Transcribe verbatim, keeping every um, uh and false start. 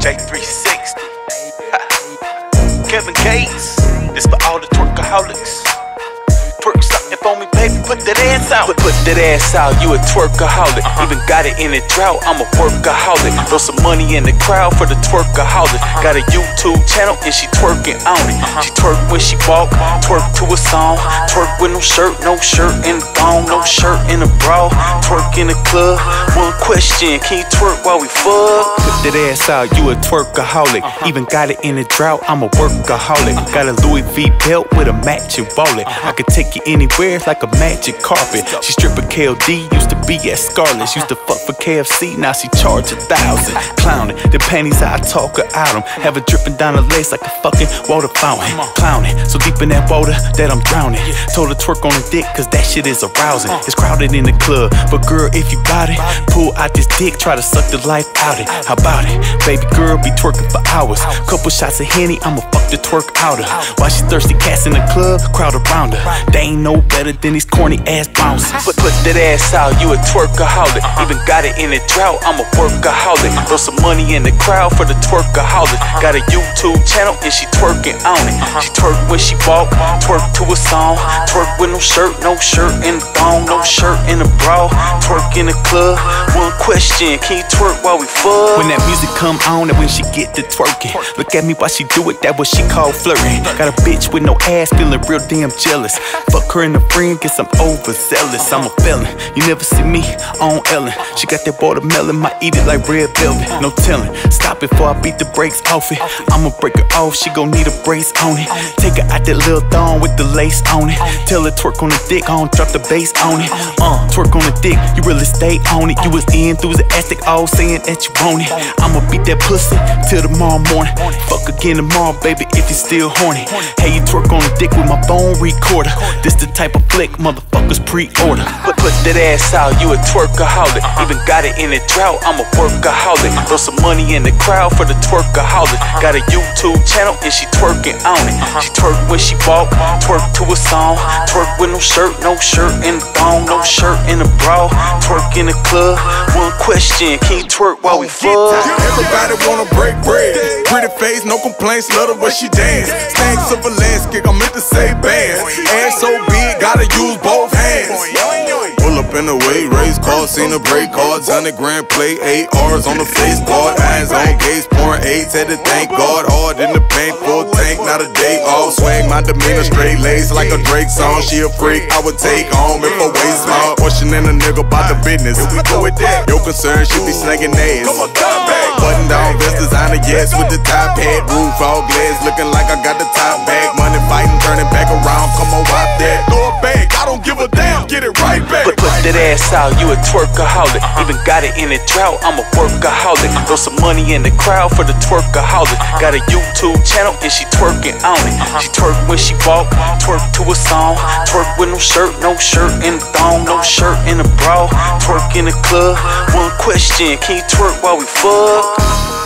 J three sixty. Kevin Gates. This for all the twerkaholics. Twerk something for me, baby, put that ass out. Put, put that ass out, you a twerkaholic. uh-huh. Even got it in a drought, I'm a workaholic. Throw some money in the crowd for the twerkaholic. Got a YouTube channel and she twerking on it. She twerk when she walk, twerk to a song. Twerk with no shirt, no shirt in the thong, no shirt in the bra. Twerk in the club, one question, can you twerk while we fuck? Put that ass out, you a twerkaholic. Even got it in a drought, I'm a workaholic. Got a Louis V belt with a matching wallet. I could take you anywhere like a magic carpet. She strip a K L D, used to be at Scarlett's. Used to fuck for K F C, now she charge a thousand. Clowning, the panties I talk her out 'em. Have her dripping down her legs like a fucking water fountain. Clowning, so deep in that water that I'm drowning. Told her twerk on the dick, cause that shit is arousing. It's crowded in the club, but girl, if you bout it, pull out this dick, try to suck the life out it. How about it? Baby girl be twerking for hours. Couple shots of Henny, I'ma fuck the twerk out her. While she thirsty cats in the club, crowd around her. They ain't no better than these corny ass bouncers. But put that ass out, you a twerkaholic. Even got it in a drought, I'm a workaholic. Throw some money in the crowd for the twerkaholic. Got a YouTube channel and she twerking on it. She twerk when she walk, twerk to a song. Twerk with no shirt, no shirt in the thong, no shirt in the bra. Twerk in the club, one question, can you twerk while we fuck? When that music come on and when she get to twerking, look at me while she do it, that what she call flirting. Got a bitch with no ass feeling real damn jealous. Fuck her and a friend, guess I'm overzealous. I'm a felon, you never see me on Ellen. She got that watermelon, might eat it like red velvet. No telling, stop it before I beat the brakes off it. I'ma break her off, she gon' need a brace on it. Take her out that little thong with the lace on it. Tell her twerk on the dick, I don't drop the bass on it. Uh, twerk on the dick, you really stay on it. You was enthusiastic, all saying that you want it. I'ma beat that pussy till tomorrow morning. Fuck again tomorrow, baby, if you still horny. Hey, you twerk on the dick with my phone recorder. This the type of flick motherfuckers pre-order. Put, put that ass out, you a twerkaholic. Even got it in a drought, I'm a workaholic. Throw some money in the crowd for the twerkaholic. Got a YouTube channel and she twerking on it. She twerk when she walk, twerk to a song. Twerk with no shirt, no shirt in the thong, no shirt in the bra. Twerk in the club, one question, can you twerk while we fuck? Everybody wanna break bread. Pretty face, no complaints, love the way she dance. Stanks of a landscape, I meant to say bands. Ass so big, gotta use both hands. Pull up in the way, race car, seen a break cards, hundred grand play, eight R's on the face card, eyes on gates, pouring eights, had to thank God. Hard in the paint, full tank, not a day off. Swag my demeanor, straight lace like a Drake song. She a freak, I would take home if her waist small. Questioning a nigga about the business. Here we go with that. Your concern should be slanging ass. Button down vest designer, yes, with the top hat, roof all glass, looking like I got the top back. Money fighting, turning back around, come on, wipe that. Throw it back, I don't give a damn, get it right back. Put, put that ass out, you a twerkaholic. Even got it in a drought, I'm a workaholic. Throw some money in the crowd for the twerkaholic. Got a YouTube channel and she twerking on it. She twerk when she walk, twerk to a song. Twerk with no shirt, no shirt in the thong, no shirt in the bra. Twerk in the club, one question, can you twerk while we fuck?